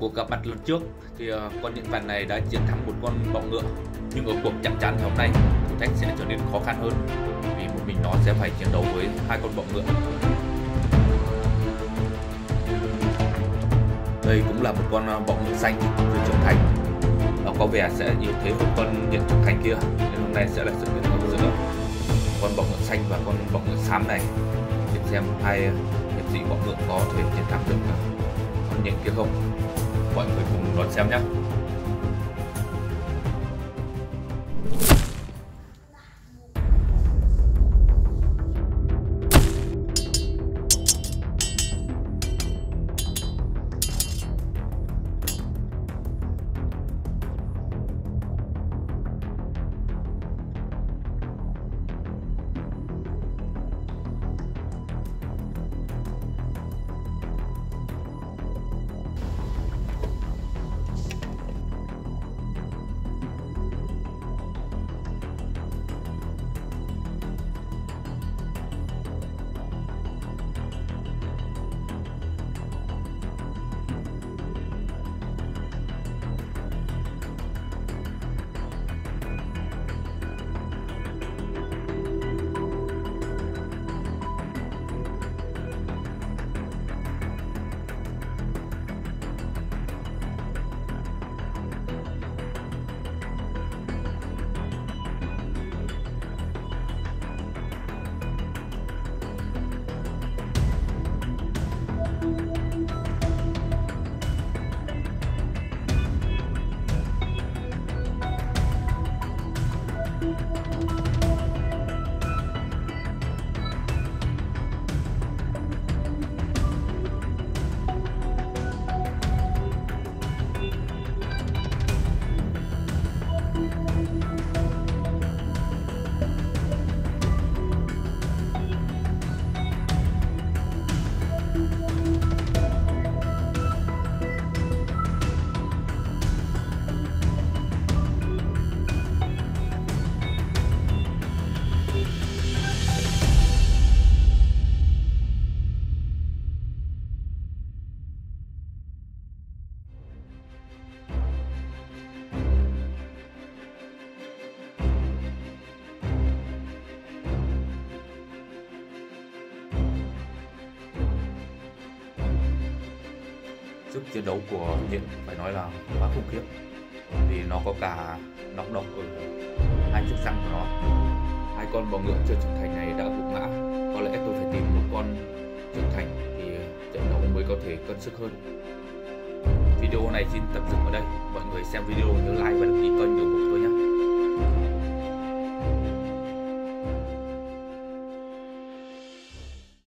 cuộc gặp mặt lần trước thì con nhện vàng này đã chiến thắng một con bọ ngựa, nhưng ở cuộc chạm trán ngày hôm nay thử thách sẽ trở nên khó khăn hơn vì một mình nó sẽ phải chiến đấu với hai con bọ ngựa. Đây cũng là một con bọ ngựa xanh vừa trưởng thành, nó có vẻ sẽ yếu thế hơn con nhện trưởng thành kia, nên hôm nay sẽ là sự kết hợp giữa con bọ ngựa xanh và con bọ ngựa xám này để xem hai hiệp sĩ bọ ngựa có thể chiến thắng được con nhện kia không. Mọi người cùng đón xem nhé. Sức chiến đấu của nhện phải nói là quá khủng khiếp, vì nó có cả nọc độc ở hai chiếc răng của nó. Hai con bọ ngựa chưa trưởng thành này đã gục ngã, có lẽ tôi phải tìm một con trưởng thành thì trận đấu mới có thể cân sức hơn. Video này xin tạm dừng ở đây. Mọi người xem video nhớ like và đăng ký kênh ủng hộ tôi nhé.